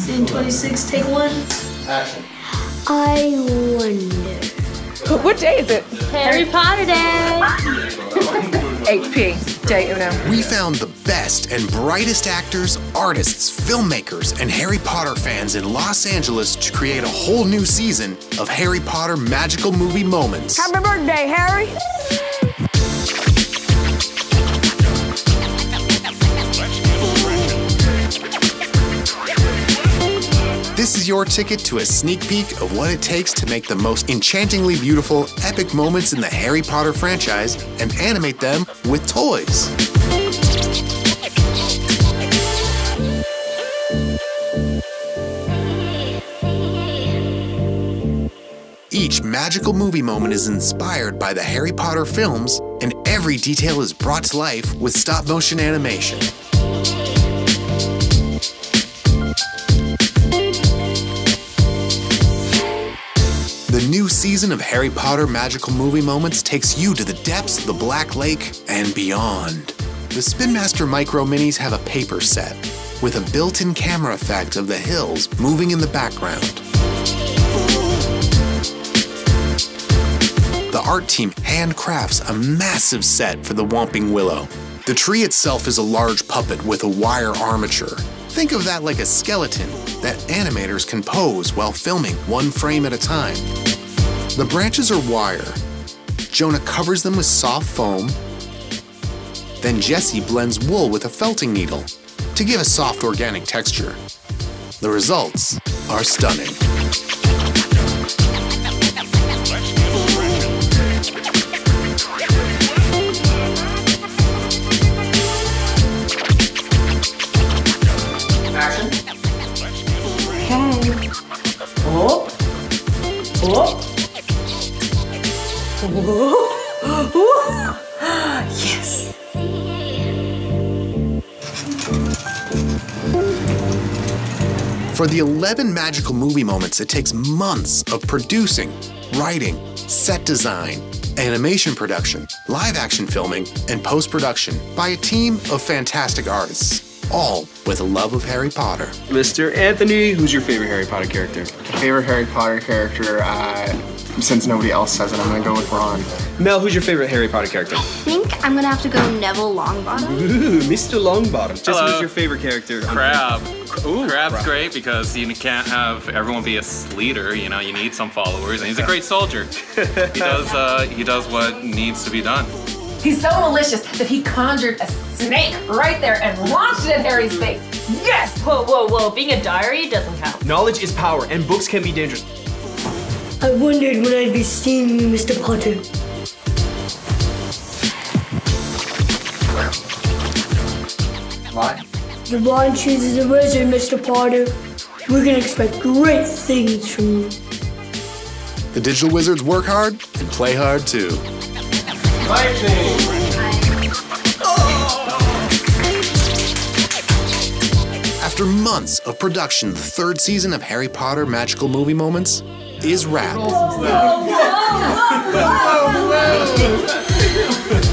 Scene 26, take one. Action. I wonder. What day is it? Harry Potter Day! HP, day uno. We found the best and brightest actors, artists, filmmakers, and Harry Potter fans in Los Angeles to create a whole new season of Harry Potter Magical Movie Moments. Happy birthday, Harry! This is your ticket to a sneak peek of what it takes to make the most enchantingly beautiful, epic moments in the Harry Potter franchise and animate them with toys. Each magical movie moment is inspired by the Harry Potter films, and every detail is brought to life with stop-motion animation. The new season of Harry Potter Magical Movie Moments takes you to the depths of the Black Lake and beyond. The Spin Master Micro Minis have a paper set with a built-in camera effect of the hills moving in the background. The art team handcrafts a massive set for the Whomping Willow. The tree itself is a large puppet with a wire armature. Think of that like a skeleton that animators can pose while filming one frame at a time. The branches are wire. Jonah covers them with soft foam. Then Jesse blends wool with a felting needle to give a soft organic texture. The results are stunning. Oh. Oh. Yes! For the 11 magical movie moments, it takes months of producing, writing, set design, animation production, live action filming, and post-production by a team of fantastic artists, all with a love of Harry Potter. Mr. Anthony, who's your favorite Harry Potter character? Favorite Harry Potter character, since nobody else says it, I'm gonna go with Ron. Mel, who's your favorite Harry Potter character? I think I'm gonna have to go Neville Longbottom. Ooh, Mr. Longbottom. Jesse, Hello. who's your favorite character? Crab. Ooh, Crab's great because you can't have everyone be a leader. You know, you need some followers, and he's a great soldier. He does what needs to be done. He's so malicious that he conjured a snake right there and launched it at Harry's face. Yes! Whoa, whoa, whoa. Being a diary doesn't count. Knowledge is power, and books can be dangerous. I wondered when I'd be seeing you, Mr. Potter. Why? If Ron chooses a wizard, Mr. Potter, we can expect great things from you. The digital wizards work hard and play hard too. After months of production, the third season of Harry Potter Magical Movie Moments is wrapped.